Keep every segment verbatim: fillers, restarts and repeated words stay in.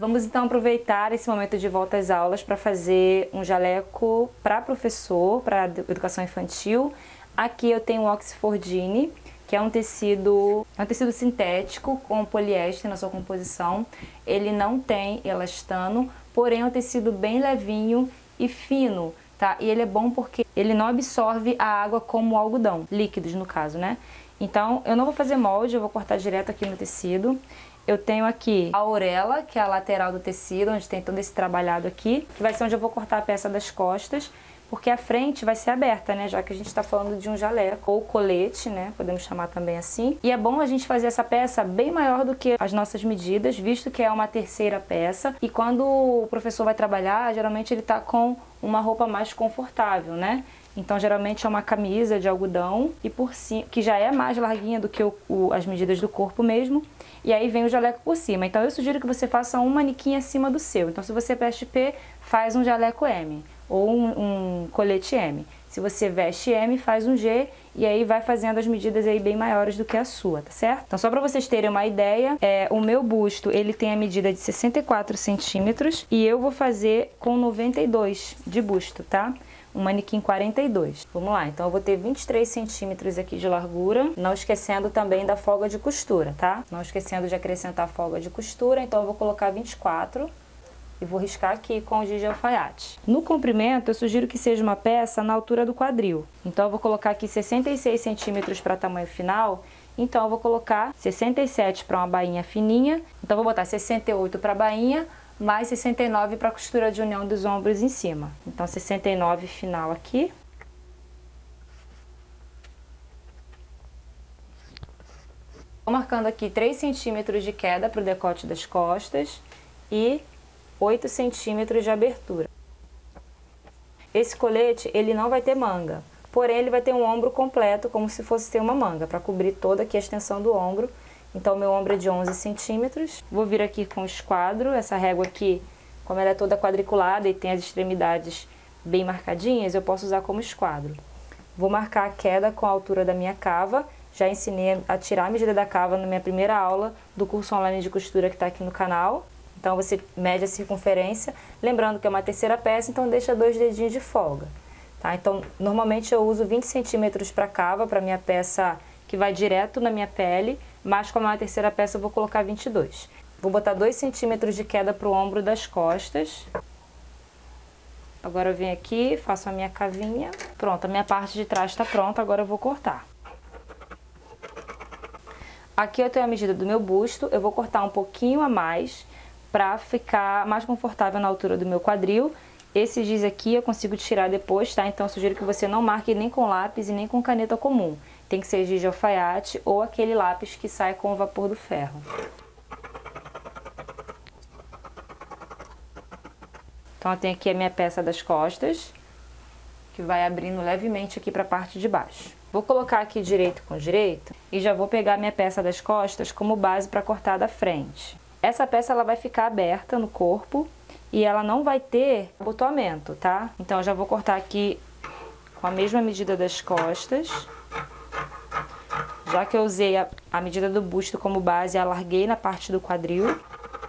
Vamos então aproveitar esse momento de volta às aulas para fazer um jaleco para professor, para educação infantil. Aqui eu tenho o Oxfordine, que é um tecido, é um tecido sintético com poliéster na sua composição. Ele não tem elastano, porém é um tecido bem levinho e fino, tá? E ele é bom porque ele não absorve a água como o algodão, líquidos no caso, né? Então eu não vou fazer molde, eu vou cortar direto aqui no tecido. Eu tenho aqui a orelha, que é a lateral do tecido, onde tem todo esse trabalhado aqui, que vai ser onde eu vou cortar a peça das costas, porque a frente vai ser aberta, né, já que a gente está falando de um jaleco ou colete, né, podemos chamar também assim. E é bom a gente fazer essa peça bem maior do que as nossas medidas, visto que é uma terceira peça. E quando o professor vai trabalhar, geralmente ele está com uma roupa mais confortável, né? Então, geralmente é uma camisa de algodão e por cima, que já é mais larguinha do que o, o, as medidas do corpo mesmo. E aí vem o jaleco por cima. Então, eu sugiro que você faça um manequim acima do seu. Então, se você veste P, faz um jaleco M ou um, um colete M. Se você veste M, faz um G e aí vai fazendo as medidas aí bem maiores do que a sua, tá certo? Então, só para vocês terem uma ideia, é, o meu busto, ele tem a medida de sessenta e quatro centímetros e eu vou fazer com noventa e dois de busto, tá? Um manequim quarenta e dois. Vamos lá, então eu vou ter vinte e três centímetros aqui de largura, não esquecendo também da folga de costura, tá? Não esquecendo de acrescentar a folga de costura, então eu vou colocar vinte e quatro e vou riscar aqui com o giz de alfaiate. No comprimento, eu sugiro que seja uma peça na altura do quadril. Então eu vou colocar aqui sessenta e seis centímetros para tamanho final, então eu vou colocar sessenta e sete para uma bainha fininha, então eu vou botar sessenta e oito para a bainha, mais sessenta e nove para a costura de união dos ombros em cima. Então, sessenta e nove final aqui. Vou marcando aqui três centímetros de queda para o decote das costas e oito centímetros de abertura. Esse colete, ele não vai ter manga, porém ele vai ter um ombro completo, como se fosse ter uma manga, para cobrir toda aqui a extensão do ombro. Então, meu ombro é de onze centímetros. Vou vir aqui com o esquadro. Essa régua aqui, como ela é toda quadriculada e tem as extremidades bem marcadinhas, eu posso usar como esquadro. Vou marcar a queda com a altura da minha cava. Já ensinei a tirar a medida da cava na minha primeira aula do curso online de costura que está aqui no canal. Então, você mede a circunferência. Lembrando que é uma terceira peça, então deixa dois dedinhos de folga. Tá? Então, normalmente eu uso vinte centímetros para cava, para minha peça que vai direto na minha pele, mas como é uma terceira peça eu vou colocar vinte e dois. Vou botar dois centímetros de queda para o ombro das costas. Agora eu venho aqui, faço a minha cavinha. Pronto, a minha parte de trás está pronta, agora eu vou cortar. Aqui eu tenho a medida do meu busto, eu vou cortar um pouquinho a mais para ficar mais confortável na altura do meu quadril. Esse giz aqui eu consigo tirar depois, tá? Então eu sugiro que você não marque nem com lápis e nem com caneta comum. Tem que ser giz de alfaiate ou aquele lápis que sai com o vapor do ferro. Então eu tenho aqui a minha peça das costas, que vai abrindo levemente aqui para a parte de baixo. Vou colocar aqui direito com direito e já vou pegar a minha peça das costas como base para cortar da frente. Essa peça ela vai ficar aberta no corpo e ela não vai ter abotoamento, tá? Então eu já vou cortar aqui com a mesma medida das costas. Já que eu usei a, a medida do busto como base, alarguei na parte do quadril.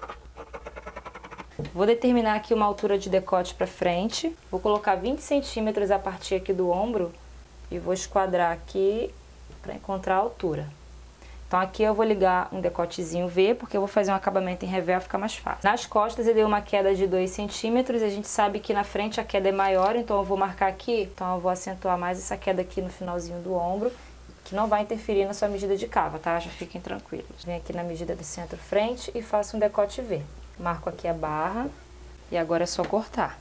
Vou determinar aqui uma altura de decote para frente. Vou colocar vinte centímetros a partir aqui do ombro e vou esquadrar aqui para encontrar a altura. Então aqui eu vou ligar um decotezinho V, porque eu vou fazer um acabamento em revel, fica mais fácil. Nas costas eu dei uma queda de dois centímetros, a gente sabe que na frente a queda é maior, então eu vou marcar aqui. Então eu vou acentuar mais essa queda aqui no finalzinho do ombro, que não vai interferir na sua medida de cava, tá? Já fiquem tranquilos. Venho aqui na medida do centro-frente e faço um decote V. Marco aqui a barra e agora é só cortar.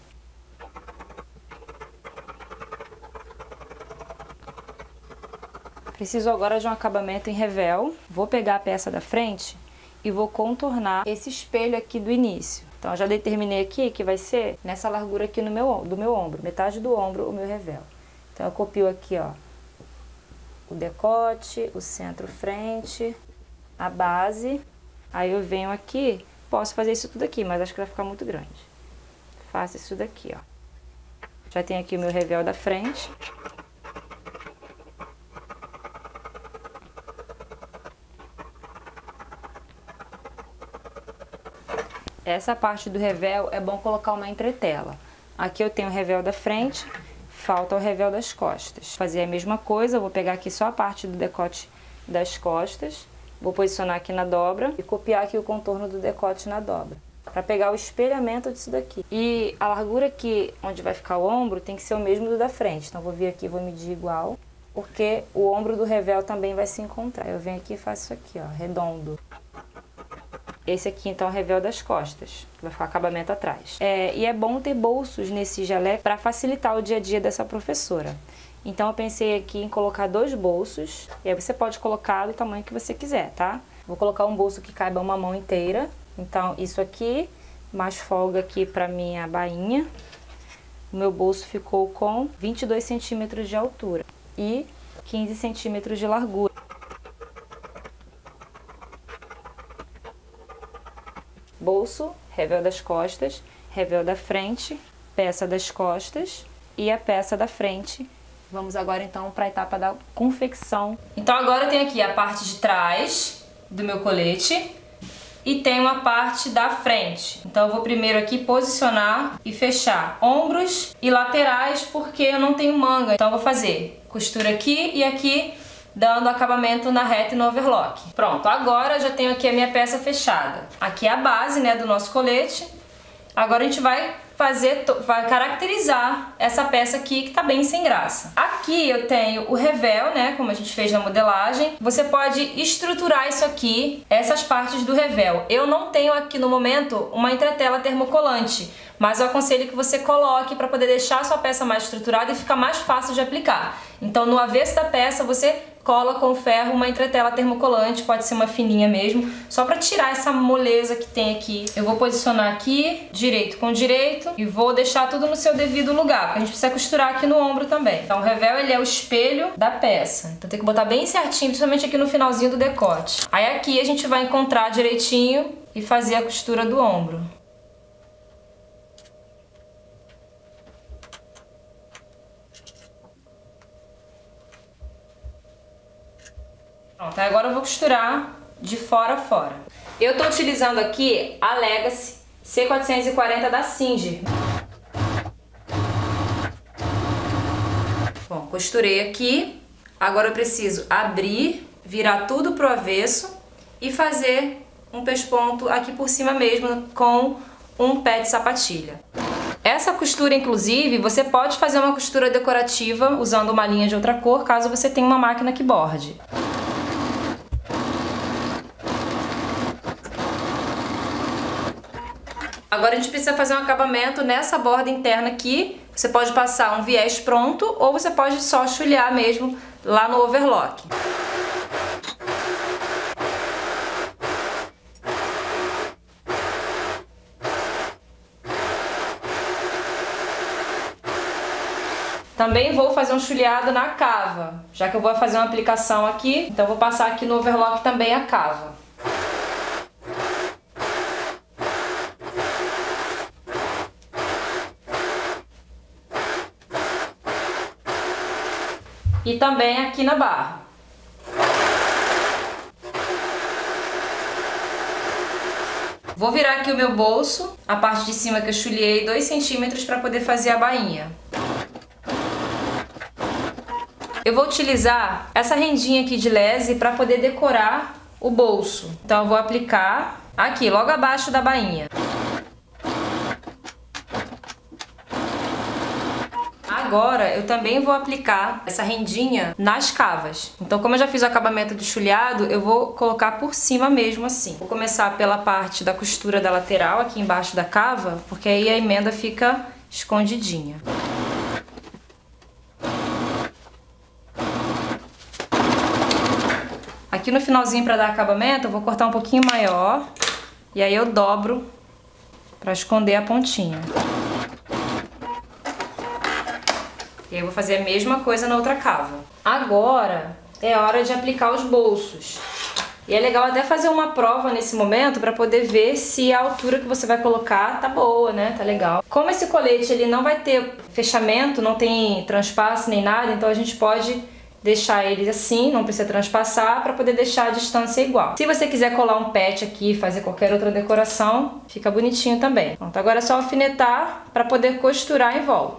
Preciso agora de um acabamento em revel. Vou pegar a peça da frente e vou contornar esse espelho aqui do início. Então, eu já determinei aqui que vai ser nessa largura aqui no meu, do meu ombro, metade do ombro, o meu revel. Então, eu copio aqui, ó, o decote, o centro-frente, a base. Aí eu venho aqui, posso fazer isso tudo aqui, mas acho que vai ficar muito grande. Faço isso daqui, ó. Já tenho aqui o meu revel da frente. Essa parte do revel é bom colocar uma entretela. Aqui eu tenho o revel da frente, falta o revel das costas. Vou fazer a mesma coisa, eu vou pegar aqui só a parte do decote das costas, vou posicionar aqui na dobra e copiar aqui o contorno do decote na dobra, para pegar o espelhamento disso daqui. E a largura aqui, onde vai ficar o ombro, tem que ser o mesmo do da frente. Então vou vir aqui e vou medir igual, porque o ombro do revel também vai se encontrar. Eu venho aqui e faço isso aqui, ó, redondo. Esse aqui, então, é o revel das costas, vai ficar acabamento atrás. É, e é bom ter bolsos nesse jaleco para facilitar o dia a dia dessa professora. Então, eu pensei aqui em colocar dois bolsos, e aí você pode colocar do tamanho que você quiser, tá? Vou colocar um bolso que caiba uma mão inteira. Então, isso aqui, mais folga aqui para minha bainha. O meu bolso ficou com vinte e dois centímetros de altura e quinze centímetros de largura. Bolso, revel das costas, revel da frente, peça das costas e a peça da frente. Vamos agora então para a etapa da confecção. Então agora eu tenho aqui a parte de trás do meu colete e tem uma parte da frente. Então eu vou primeiro aqui posicionar e fechar ombros e laterais, porque eu não tenho manga. Então eu vou fazer costura aqui e aqui, dando acabamento na reta e no overlock. Pronto, agora eu já tenho aqui a minha peça fechada. Aqui é a base, né, do nosso colete. Agora a gente vai fazer, vai caracterizar essa peça aqui que tá bem sem graça. Aqui eu tenho o revel, né, como a gente fez na modelagem. Você pode estruturar isso aqui, essas partes do revel. Eu não tenho aqui no momento uma entretela termocolante, mas eu aconselho que você coloque para poder deixar a sua peça mais estruturada e ficar mais fácil de aplicar. Então no avesso da peça você cola com ferro uma entretela termocolante, pode ser uma fininha mesmo, só para tirar essa moleza que tem aqui. Eu vou posicionar aqui, direito com direito, e vou deixar tudo no seu devido lugar, porque a gente precisa costurar aqui no ombro também. Então o revel, ele é o espelho da peça, então tem que botar bem certinho, principalmente aqui no finalzinho do decote. Aí aqui a gente vai encontrar direitinho e fazer a costura do ombro. Pronto, agora eu vou costurar de fora a fora. Eu tô utilizando aqui a Legacy C quatrocentos e quarenta da Singer. Bom, costurei aqui. Agora eu preciso abrir, virar tudo pro avesso e fazer um pesponto aqui por cima mesmo com um pé de sapatilha. Essa costura, inclusive, você pode fazer uma costura decorativa usando uma linha de outra cor, caso você tenha uma máquina que borde. Agora a gente precisa fazer um acabamento nessa borda interna aqui. Você pode passar um viés pronto ou você pode só chulhar mesmo lá no overlock. Também vou fazer um chulhado na cava, já que eu vou fazer uma aplicação aqui, então vou passar aqui no overlock também a cava. E também aqui na barra. Vou virar aqui o meu bolso, a parte de cima que eu chulhei dois centímetros para poder fazer a bainha. Eu vou utilizar essa rendinha aqui de lese para poder decorar o bolso. Então eu vou aplicar aqui, logo abaixo da bainha. Agora eu também vou aplicar essa rendinha nas cavas. Então, como eu já fiz o acabamento de chulhado, eu vou colocar por cima mesmo assim. Vou começar pela parte da costura da lateral, aqui embaixo da cava, porque aí a emenda fica escondidinha. Aqui no finalzinho, para dar acabamento, eu vou cortar um pouquinho maior e aí eu dobro para esconder a pontinha. E aí eu vou fazer a mesma coisa na outra cava. Agora é hora de aplicar os bolsos. E é legal até fazer uma prova nesse momento para poder ver se a altura que você vai colocar tá boa, né? Tá legal. Como esse colete ele não vai ter fechamento, não tem transpasse nem nada, então a gente pode deixar ele assim, não precisa transpassar, para poder deixar a distância igual. Se você quiser colar um pet aqui, fazer qualquer outra decoração, fica bonitinho também. Pronto, agora é só alfinetar para poder costurar em volta.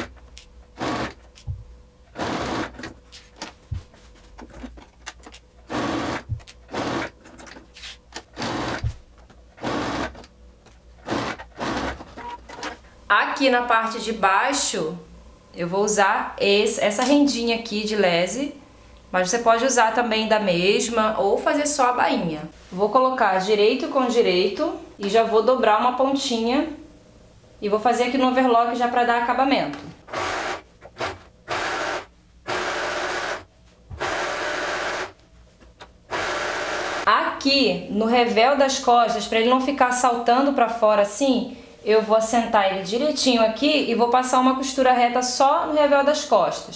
Aqui na parte de baixo, eu vou usar esse, essa rendinha aqui de lese, mas você pode usar também da mesma ou fazer só a bainha. Vou colocar direito com direito e já vou dobrar uma pontinha e vou fazer aqui no overlock já para dar acabamento. Aqui no revel das costas, para ele não ficar saltando para fora assim, eu vou assentar ele direitinho aqui e vou passar uma costura reta só no revel das costas.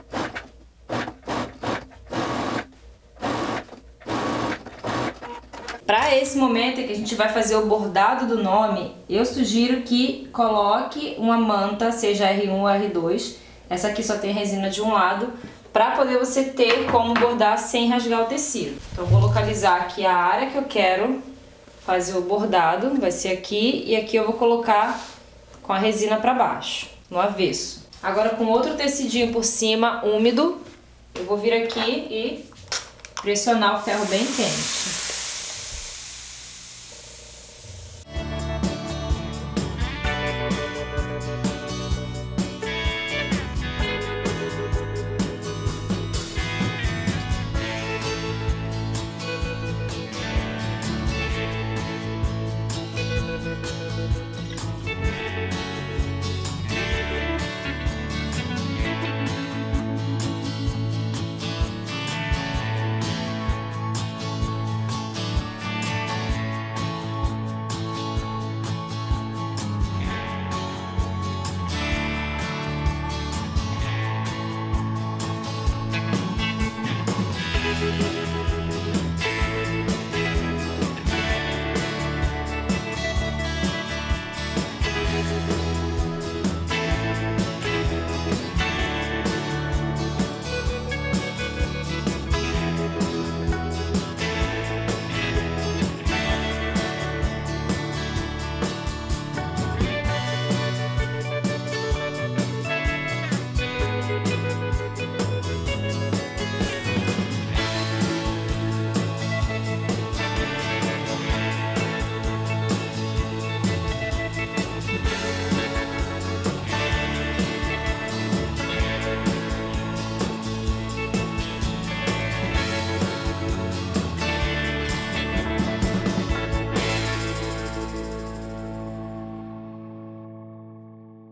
Para esse momento que a gente vai fazer o bordado do nome, eu sugiro que coloque uma manta, seja R um ou R dois. Essa aqui só tem resina de um lado, para poder você ter como bordar sem rasgar o tecido. Então eu vou localizar aqui a área que eu quero fazer o bordado, vai ser aqui, e aqui eu vou colocar com a resina para baixo, no avesso. Agora com outro tecidinho por cima, úmido, eu vou vir aqui e pressionar o ferro bem quente.